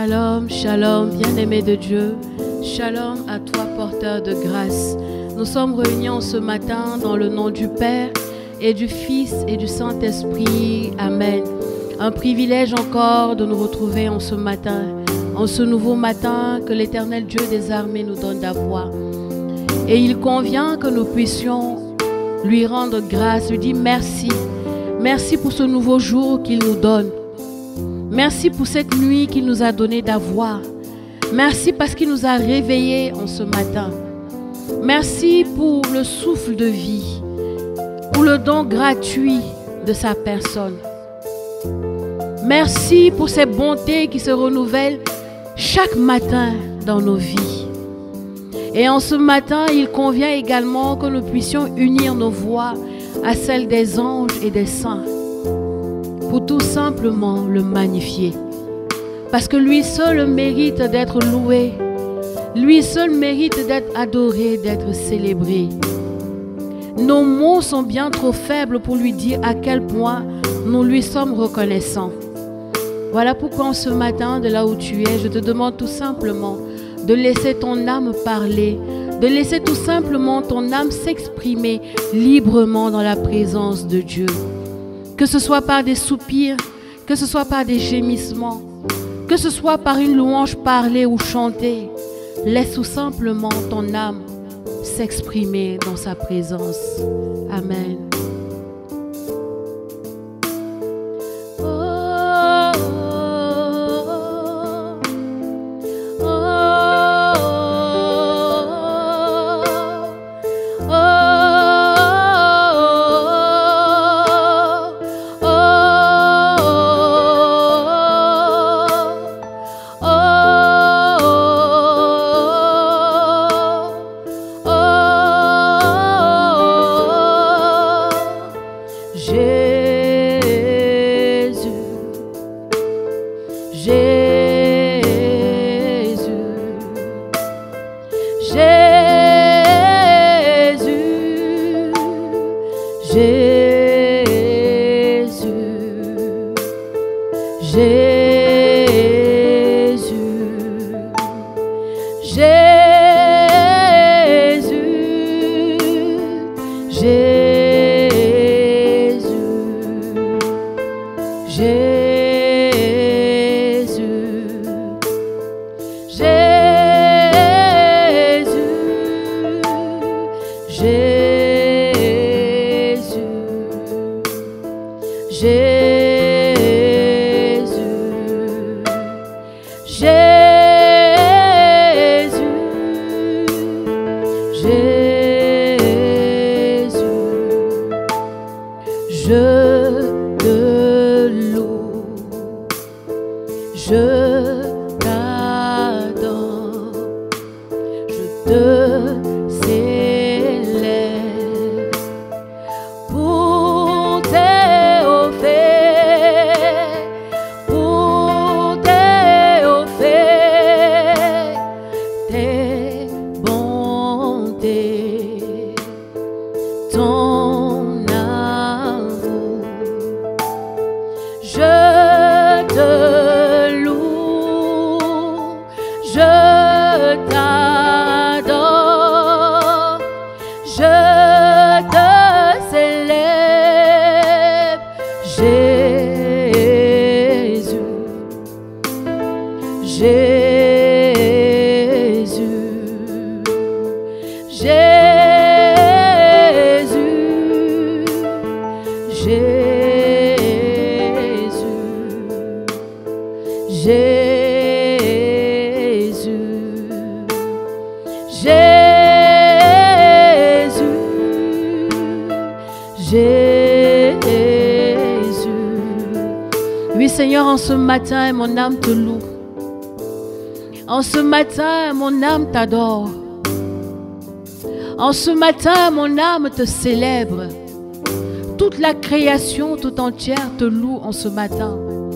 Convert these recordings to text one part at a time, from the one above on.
Shalom, shalom, bien-aimé de Dieu. Shalom à toi, porteur de grâce. Nous sommes réunis en ce matin dans le nom du Père et du Fils et du Saint-Esprit. Amen. Un privilège encore de nous retrouver en ce matin, en ce nouveau matin que l'Éternel Dieu des armées nous donne d'avoir. Et il convient que nous puissions lui rendre grâce, lui dire merci. Merci pour ce nouveau jour qu'il nous donne. Merci pour cette nuit qu'il nous a donné d'avoir. Merci parce qu'il nous a réveillés en ce matin. Merci pour le souffle de vie, pour le don gratuit de sa personne. Merci pour ces bontés qui se renouvellent chaque matin dans nos vies. Et en ce matin, il convient également que nous puissions unir nos voix à celles des anges et des saints pour tout simplement le magnifier. Parce que lui seul mérite d'être loué. Lui seul mérite d'être adoré, d'être célébré. Nos mots sont bien trop faibles pour lui dire à quel point nous lui sommes reconnaissants. Voilà pourquoi en ce matin, de là où tu es, je te demande tout simplement de laisser ton âme parler, de laisser tout simplement ton âme s'exprimer librement dans la présence de Dieu. Que ce soit par des soupirs, que ce soit par des gémissements, que ce soit par une louange parlée ou chantée, laisse tout simplement ton âme s'exprimer dans sa présence. Amen. Ce matin, mon âme te loue. En ce matin, mon âme t'adore. En ce matin, mon âme te célèbre. Toute la création tout entière te loue en ce matin.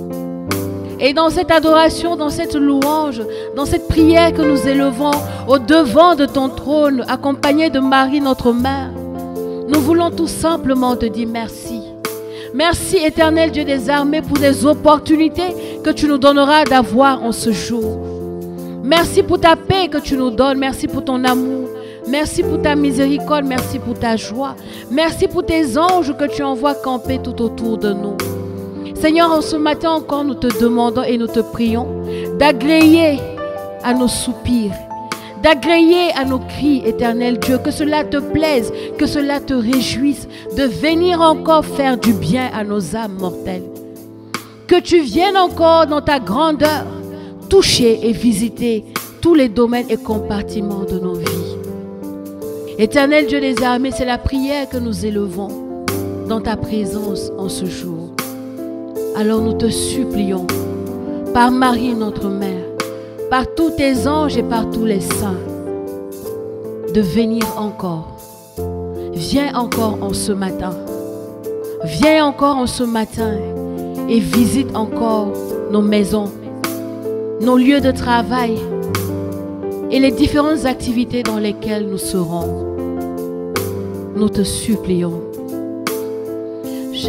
Et dans cette adoration, dans cette louange, dans cette prière que nous élevons au devant de ton trône, accompagnée de Marie, notre mère, nous voulons tout simplement te dire merci. Merci, éternel Dieu des armées, pour les opportunités que tu nous donneras d'avoir en ce jour. Merci pour ta paix que tu nous donnes. Merci pour ton amour. Merci pour ta miséricorde. Merci pour ta joie. Merci pour tes anges que tu envoies camper tout autour de nous. Seigneur, en ce matin encore, nous te demandons et nous te prions d'agréer à nos soupirs, d'agréer à nos cris, éternel Dieu, que cela te plaise, que cela te réjouisse, de venir encore faire du bien à nos âmes mortelles. Que tu viennes encore dans ta grandeur, toucher et visiter tous les domaines et compartiments de nos vies. Éternel Dieu des armées, c'est la prière que nous élevons dans ta présence en ce jour. Alors nous te supplions, par Marie notre Mère, par tous tes anges et par tous les saints, de venir encore. Viens encore en ce matin. Viens encore en ce matin et visite encore nos maisons, nos lieux de travail et les différentes activités dans lesquelles nous serons. Nous te supplions. Jésus,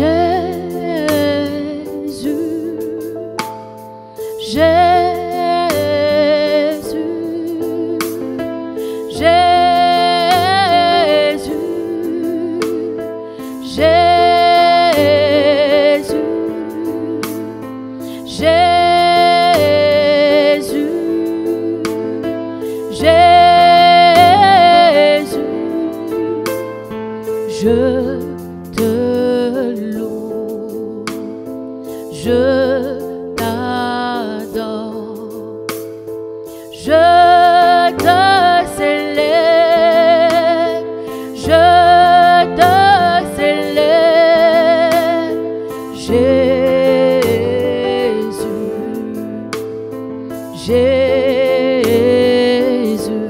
Jésus, Jésus, Jésus, Jésus, Jésus, je te loue, je t'adore, je te célèbre, je te célèbre, Jésus, Jésus,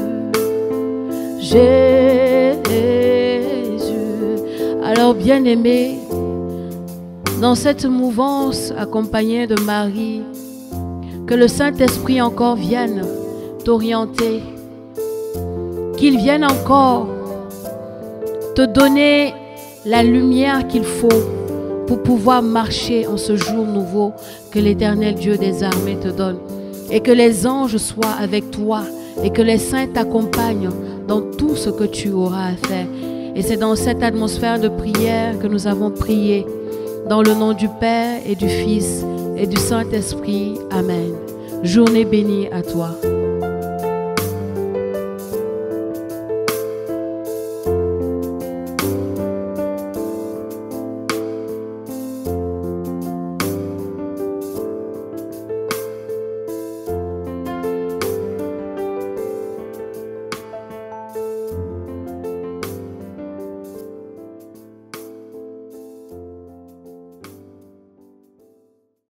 Jésus. Alors, bien-aimé, dans cette mouvance accompagnée de Marie, que le Saint-Esprit encore vienne t'orienter, qu'il vienne encore te donner la lumière qu'il faut pour pouvoir marcher en ce jour nouveau que l'Éternel Dieu des armées te donne, et que les anges soient avec toi et que les saints t'accompagnent dans tout ce que tu auras à faire. Et c'est dans cette atmosphère de prière que nous avons prié. Dans le nom du Père et du Fils et du Saint-Esprit. Amen. Journée bénie à toi.